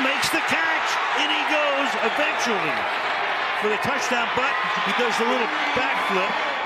makes the catch, and he goes eventually for the touchdown, but he does the little backflip.